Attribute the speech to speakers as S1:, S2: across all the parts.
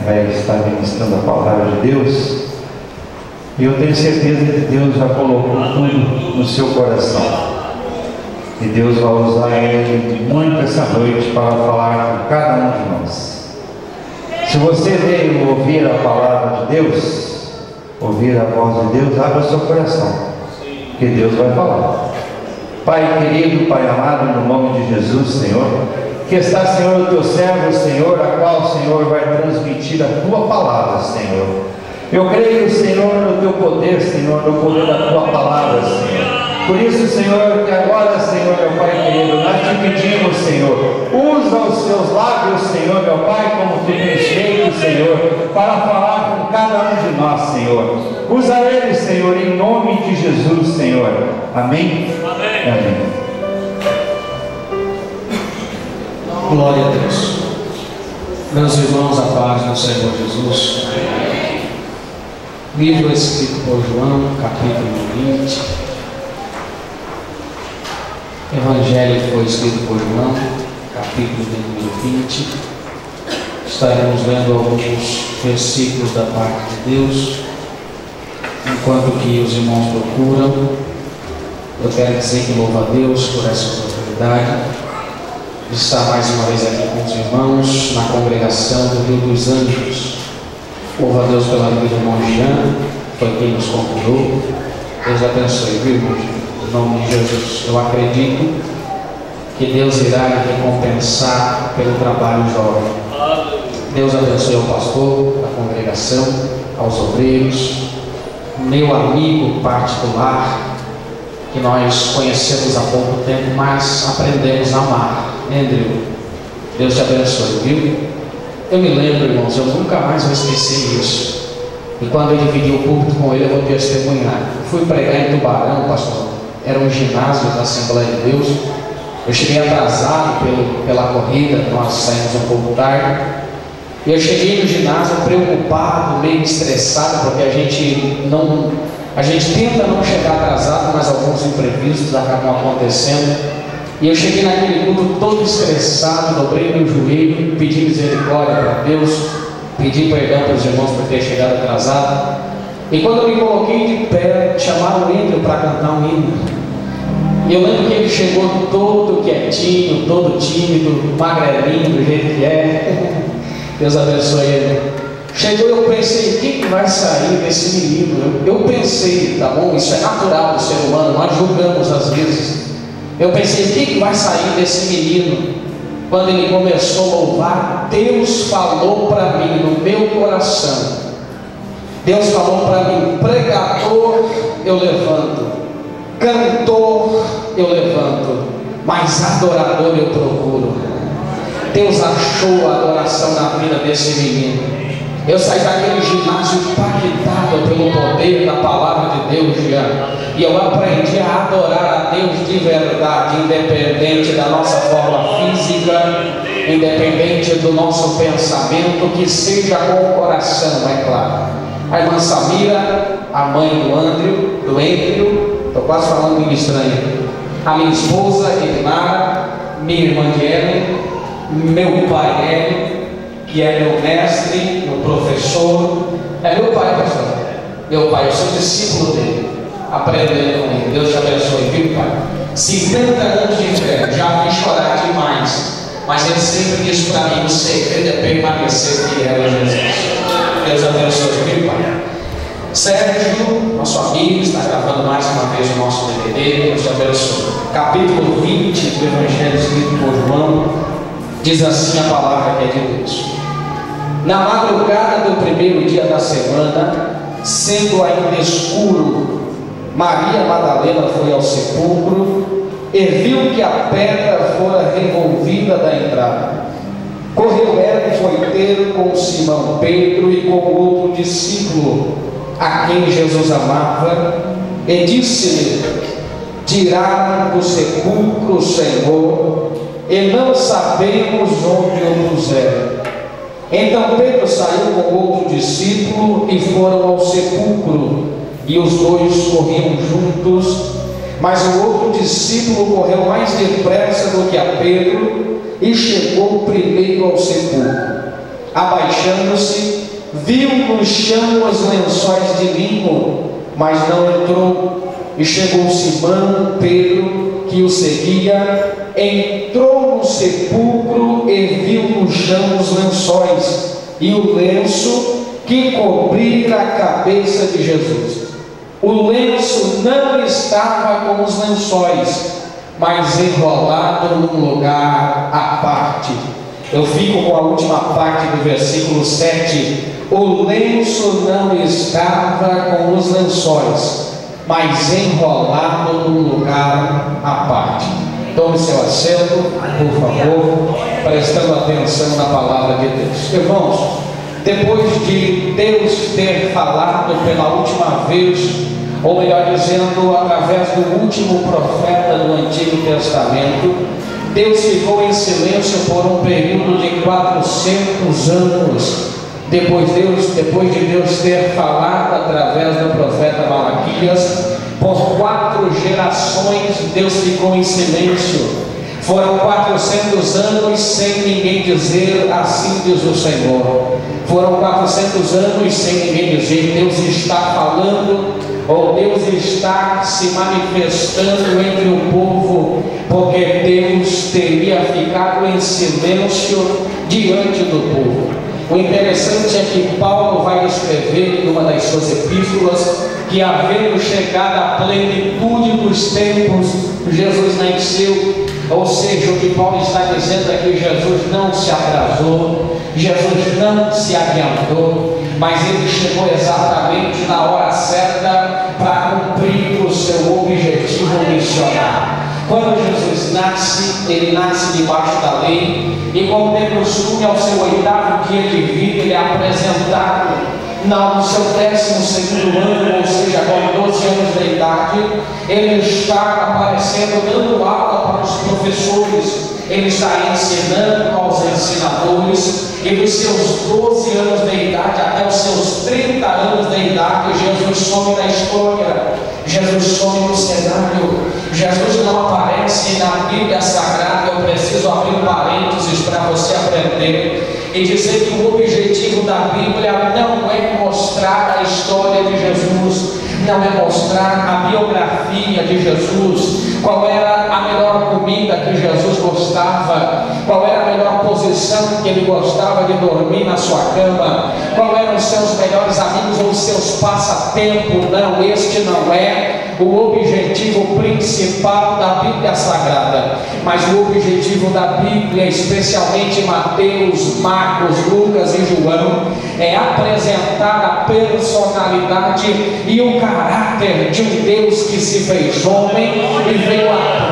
S1: vai estar ministrando a palavra de Deus. E eu tenho certeza que Deus já colocou tudo no seu coração. E Deus vai usar ele muito essa noite para falar com cada um de nós. Se você veio ouvir a palavra de Deus, ouvir a voz de Deus, abra o seu coração, que Deus vai falar. Pai querido, Pai amado, no nome de Jesus, Senhor, que está, Senhor, o teu servo, Senhor, a qual o Senhor vai transmitir a tua palavra, Senhor. Eu creio, Senhor, no teu poder, Senhor, no poder da tua palavra, Senhor. Por isso, Senhor, que agora, Senhor, meu Pai querido, nós te pedimos, Senhor, usa os seus lábios, Senhor, meu Pai, como tu tens feito, Senhor, para falar com cada um de nós, Senhor. Usa eles, Senhor, em nome de Jesus, Senhor. Amém? Amém. Amém.
S2: Glória a Deus. Meus irmãos, a paz do Senhor Jesus. Livro escrito por João, capítulo 20. Evangelho que foi escrito por João, capítulo número 20. Estaremos lendo alguns versículos da parte de Deus. Enquanto que os irmãos procuram, eu quero dizer que louvo a Deus por essa oportunidade de estar mais uma vez aqui com os irmãos na congregação do Rio dos Anjos. Louvo a Deus pela vida do irmão Jean, foi quem nos convidou. Deus abençoe, viu, irmão Jean? Em nome de Jesus, eu acredito que Deus irá me recompensar pelo trabalho jovem. Deus abençoe ao pastor, da congregação, aos obreiros, meu amigo particular, que nós conhecemos há pouco tempo, mas aprendemos a amar. Andrew, Deus te abençoe, viu? Eu me lembro, irmãos, eu nunca mais vou esquecer isso. E quando eu dividi o púlpito com ele, eu vou testemunhar. Eu fui pregar em Tubarão, pastor. Era um ginásio da Assembleia de Deus. Eu cheguei atrasado pela corrida, nós saímos um pouco tarde. E eu cheguei no ginásio preocupado, meio estressado, porque a gente tenta não chegar atrasado, mas alguns imprevistos acabam acontecendo. E eu cheguei naquele culto todo estressado, dobrei meu joelho, pedi misericórdia para Deus, pedi perdão para os irmãos por ter chegado atrasado. E quando eu me coloquei de pé, chamaram o Andrew para cantar um hino. E eu lembro que ele chegou todo quietinho, todo tímido, magrelinho, do jeito que é. Deus abençoe ele. Chegou e eu pensei, o que vai sair desse menino? Eu pensei, tá bom, isso é natural do ser humano, nós julgamos às vezes. Eu pensei, o que vai sair desse menino? Quando ele começou a louvar, Deus falou para mim, no meu coração. Deus falou para mim, pregador eu levanto, cantor eu levanto, mas adorador eu procuro. Deus achou a adoração na vida desse menino. Eu saí daquele ginásio impactado pelo poder da palavra de Deus, Jean. E eu aprendi a adorar a Deus de verdade, independente da nossa forma física, independente do nosso pensamento, que seja com o coração, é claro. A irmã Samira, a mãe do Andrew, estou quase falando em estranho. A minha esposa, Ednara, minha irmã Ellen, meu pai Hélio, que é meu mestre, meu professor, é meu pai, pastor. Meu pai, eu sou discípulo dele, aprendendo com ele. Deus te abençoe, viu, pai? 50 anos de fé, já vi chorar demais, mas ele sempre disse para mim: o segredo é permanecer fiel a Jesus. Deus abençoe, viu, pai? Sérgio, nosso amigo, está gravando mais uma vez o nosso DVD. Deus te abençoe. Capítulo 20 do Evangelho escrito por João, diz assim a palavra que é de Deus. Na madrugada do primeiro dia da semana, sendo ainda escuro, Maria Madalena foi ao sepulcro e viu que a pedra fora removida da entrada. Correu ela e foi ter com Simão Pedro e com outro discípulo, a quem Jesus amava, e disse-lhe: tiraram do sepulcro o Senhor, e não sabemos onde o puseram. Então Pedro saiu com outro discípulo e foram ao sepulcro, e os dois corriam juntos, mas o outro discípulo correu mais depressa do que a Pedro e chegou primeiro ao sepulcro. Abaixando-se, viu no chão os lençóis de linho, mas não entrou. E chegou Simão Pedro, que o seguia, entrou no sepulcro e viu no chão os lençóis e o lenço que cobrira a cabeça de Jesus. O lenço não estava com os lençóis, mas enrolado num lugar à parte. Eu fico com a última parte do versículo 7. O lenço não estava com os lençóis, mas enrolado num lugar à parte. Tome seu assento, por favor, prestando atenção na palavra de Deus. Irmãos, depois de Deus ter falado pela última vez, ou melhor dizendo, através do último profeta do Antigo Testamento, Deus ficou em silêncio por um período de 400 anos. Depois de Deus ter falado através do profeta Malaquias, por 4 gerações Deus ficou em silêncio. Foram 400 anos sem ninguém dizer assim diz o Senhor. Foram 400 anos sem ninguém dizer Deus está falando, ou Deus está se manifestando entre o povo, porque Deus teria ficado em silêncio diante do povo. O interessante é que Paulo vai escrever em uma das suas epístolas que, havendo chegado à plenitude dos tempos, Jesus nasceu. Ou seja, o que Paulo está dizendo é que Jesus não se atrasou, Jesus não se adiantou, mas ele chegou exatamente na hora certa para cumprir o seu objetivo missionário. Quando Jesus nasce, ele nasce debaixo da lei, e como de costume, ao seu 8º dia de vida, ele é apresentado no seu 12º ano, ou seja, com 12 anos de idade. Ele está aparecendo, dando aula para os professores, ele está ensinando aos ensinadores, e dos seus 12 anos de idade até os seus 30 anos de idade, Jesus some na história, Jesus some no cenário. Jesus não aparece na Bíblia Sagrada. Eu preciso abrir parênteses para você aprender e dizer que o objetivo da Bíblia não é mostrar a história de Jesus, não é mostrar a biografia de Jesus, qual era a melhor comida que Jesus gostava, qual era a melhor posição que ele gostava de dormir na sua cama, qual eram os seus melhores amigos ou os seus passatempos. Não, este não é o objetivo principal da Bíblia Sagrada, mas o objetivo da Bíblia, especialmente Mateus, Marcos, Lucas e João, é apresentar a personalidade e o caráter de um Deus que se fez homem e veio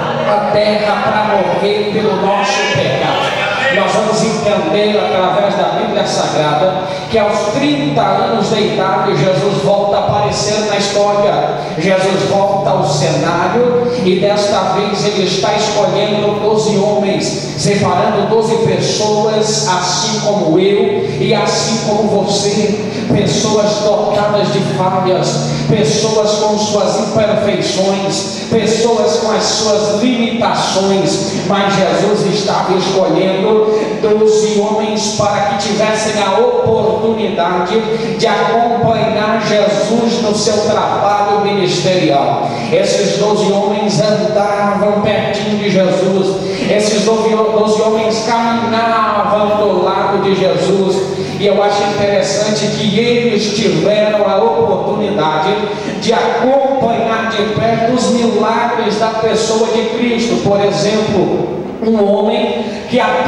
S2: à terra para morrer pelo nosso pecado. Nós vamos entender através da Bíblia Sagrada que aos 30 anos de idade Jesus volta a aparecer na história, Jesus volta ao cenário, e desta vez ele está escolhendo 12 homens, separando 12 pessoas, assim como eu e assim como você, pessoas dotadas de falhas, pessoas com suas imperfeições, pessoas com as suas limitações, mas Jesus estava escolhendo 12 homens para que tivessem a oportunidade de acompanhar Jesus no seu trabalho ministerial. Esses 12 homens andavam pertinho de Jesus, esses 12 homens caminhavam do lado de Jesus, e eu acho interessante que eles tiveram a oportunidade de acompanhar de perto os milagres da pessoa de Cristo. Por exemplo, um homem que há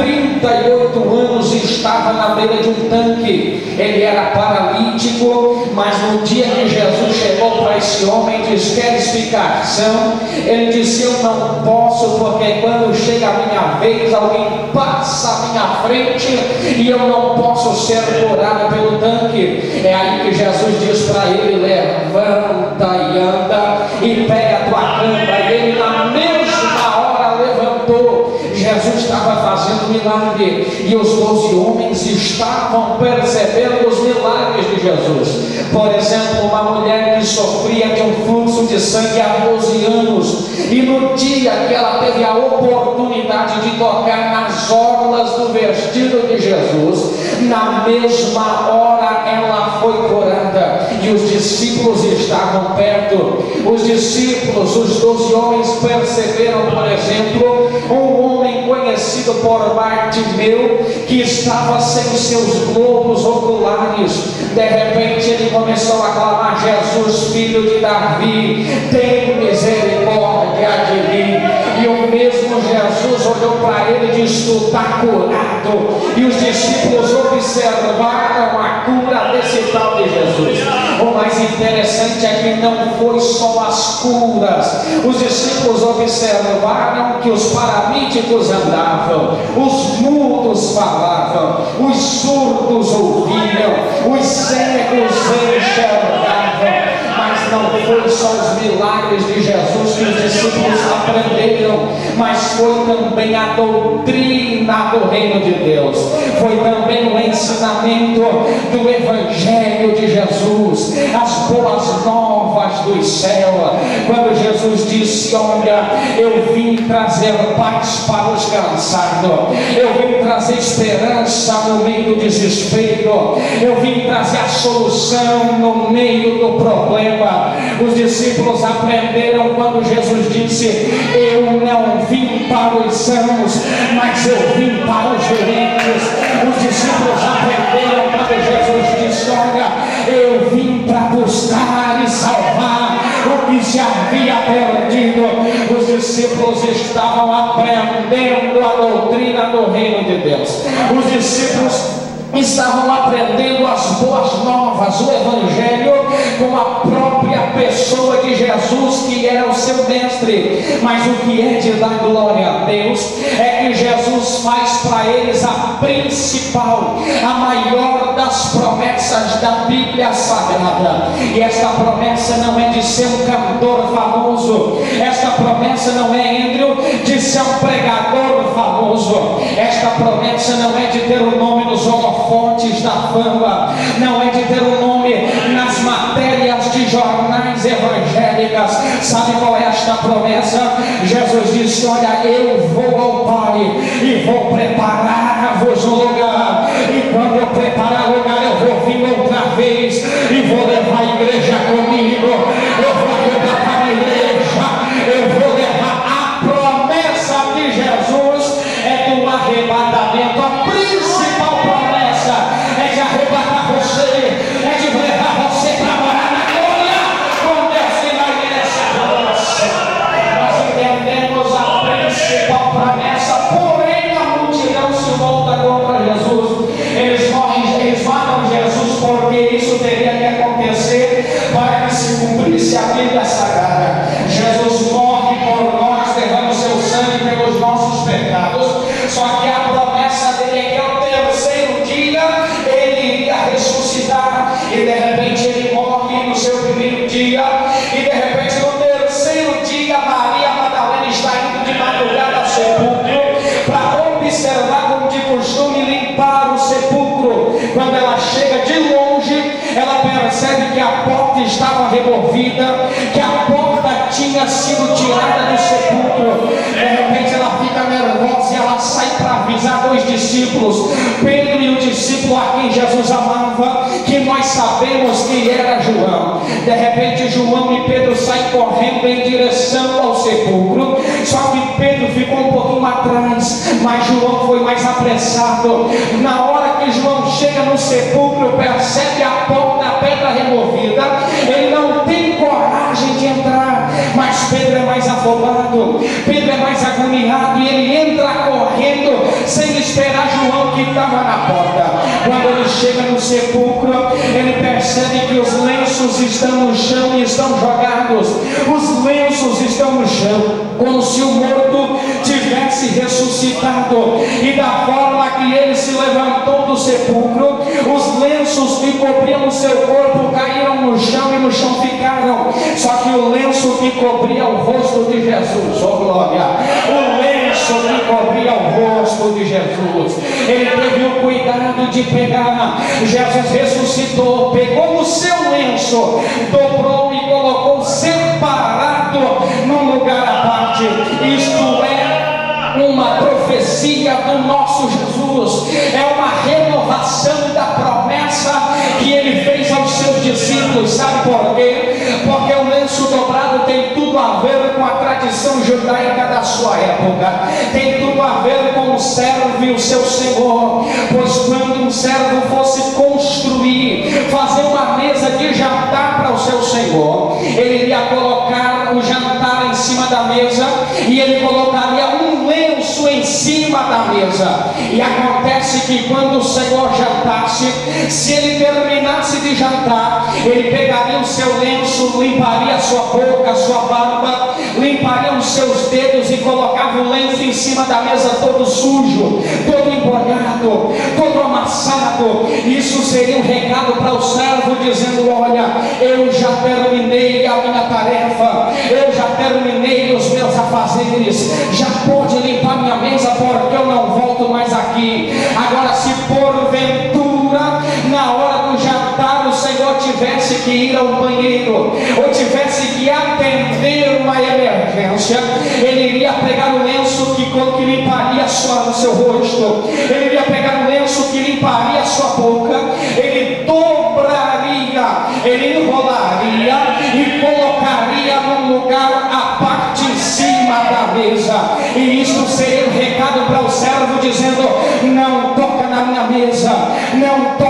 S2: 38 anos estava na beira de um tanque, ele era paralítico, mas no dia que Jesus chegou para esse homem e disse: queres ficar são? Ele disse: eu não posso, porque quando chega a minha vez, alguém passa à minha frente e eu não posso ser curado pelo tanque. É aí que Jesus diz para ele: levanta e anda e pega a tua cama. E ele na mesma hora levantou. Jesus estava fazendo milagre, e os 12 homens estavam percebendo os milagres de Jesus. Por exemplo, uma mulher que sofria de um fluxo de sangue há 12 anos, e no dia que ela teve a oportunidade de tocar nas orlas do vestido perdido de Jesus, na mesma hora ela foi curada, e os discípulos estavam perto. Os discípulos, os 12 homens, perceberam, por exemplo, um homem conhecido por Bartimeu, que estava sem seus globos oculares. De repente ele começou a clamar: Jesus, filho de Davi, tem misericórdia de mim. E o mesmo Jesus olhou para ele e disse: tu está curado. E os discípulos observaram a cura desse tal de Jesus. O mais interessante é que não foi só as curas. Os discípulos observaram que os paralíticos andavam, os mudos falavam, os surdos ouviam, os cegos enxergavam. Mas não foi só os milagres de Jesus que os discípulos aprenderam, mas foi também a doutrina do reino de Deus, foi também o ensinamento do Evangelho de Jesus, as boas novas do céu. Quando Jesus disse: olha, eu vim trazer paz para os cansados, eu vim trazer esperança no meio do desespero, eu vim trazer a solução no meio do problema. Os discípulos aprenderam quando Jesus disse: eu não vim para os sãos, mas eu vim para os doentes. Os discípulos aprenderam quando Jesus disse: olha, eu vim para buscar e salvar o que se havia perdido. Os discípulos estavam aprendendo a doutrina do reino de Deus. Os discípulos estavam aprendendo as boas novas, o Evangelho, com a própria pessoa de Jesus, que era o seu mestre. Mas o que é de dar glória a Deus é que Jesus faz para eles a principal, a maior das promessas da Bíblia Sagrada. E esta promessa não é de ser um cantor famoso, esta promessa não é, Andrew, de ser um pregador famoso, esta promessa não é de ter o nome nos holofotes da fama, não é de ter o nome nas matérias de jornais evangélicas. Sabe qual é esta promessa? Jesus disse: olha, eu vou ao Pai e vou preparar-vos um lugar, e quando eu preparar lugar, eu vou vir outra vez e vou levar a igreja comigo, eu vou arrebatar a igreja, eu vou levar. A promessa de Jesus é do arrebatamento. A principal promessa é de arrebatar você, é de levar você para morar na glória com Deus que vai ver essa promessa. Nós entendemos a principal promessa, porém a multidão se volta contra Jesus. Eles matam Jesus porque isso teria que acontecer para que se cumprisse a Bíblia Sagrada. Jesus morre por nós, derrama o seu sangue pelos nossos pecados. Só que a promessa dele é que ao terceiro dia ele iria ressuscitar. E de repente ele morre no seu primeiro dia, e de repente no terceiro dia Maria Madalena está indo de madrugada ao sepulcro para observar, como de costume, limpar o sepulcro. Quando ela chega de longe, ela percebe que a porta estava removida, que a porta tinha sido tirada do sepulcro. De repente ela fica nervosa e ela sai para avisar dois discípulos, Pedro e o discípulo a quem Jesus amava, que nós sabemos que era João. De repente João e Pedro saem correndo em direção ao sepulcro, só que Pedro ficou um pouquinho atrás, mas João foi mais apressado. Na hora que João chega no sepulcro, percebe a porta, a pedra removida, ele não tem coragem de entrar, mas Pedro é mais afobado, Pedro é mais agoniado, e ele entra correndo sem esperar João, que estava na porta. Quando ele chega no sepulcro, ele percebe que os lenços estão no chão e estão jogados. Os lenços estão no chão, como se o morto tivesse ressuscitado. E da forma que ele se levantou do sepulcro, os lenços que cobriam o seu corpo caíram no chão e no chão ficaram. Só que o lenço que cobria o rosto de Jesus, oh glória, o lenço que cobria o rosto de Jesus, ele teve o cuidado de pegar. Jesus ressuscitou, pegou o seu lenço, dobrou e colocou separado num lugar à parte. Isto é uma profecia profecia do nosso Jesus, é uma renovação da promessa que ele fez aos seus discípulos. Sabe por quê? Porque o lenço dobrado tem tudo a ver com a tradição judaica da sua época, tem tudo a ver com o servo e o seu senhor, pois quando um servo fosse construir, fazer uma mesa de jantar para o seu senhor, ele iria colocar o jantar em cima da mesa e ele colocaria um lenço em cima da mesa. E acontece que quando o senhor jantasse, se ele terminasse de jantar, ele pegaria o seu lenço, limparia a sua boca, a sua barba, limparia os seus dedos e colocava o lenço em cima da mesa todo sujo, todo embrulhado, todo amassado. Isso seria um recado para o servo dizendo: olha, eu já terminei a minha tarefa, eu já terminei os meus afazeres, já pode limpar minha mesa porque eu não volto mais aqui. Agora, se porventura na hora do jantar o Senhor tivesse que ir ao banheiro ou tivesse que atender uma emergência, ele iria pegar o lenço que limparia o seu rosto, ele iria pegar o lenço que limparia a sua boca, ele dobraria, ele enrolaria e colocaria num lugar à parte em cima da mesa. E isso seria um recado para o servo dizendo: não toca na minha mesa, não toca